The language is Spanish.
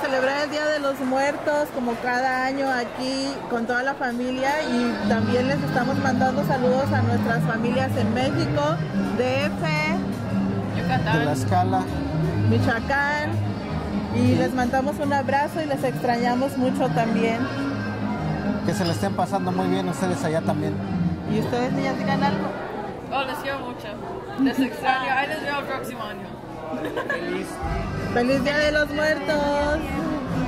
celebrar el Día de los Muertos como cada año aquí con toda la familia, y también les estamos mandando saludos a nuestras familias en México, DF, Yucatán, Tlaxcala, Michoacán, y les mandamos un abrazo y les extrañamos mucho también. que se le estén pasando muy bien ustedes allá también. ¿Y ustedes, niñas, digan algo? oh, les quiero mucho, les extraño, ahí les veo el próximo año. ¡Feliz Día de los Muertos!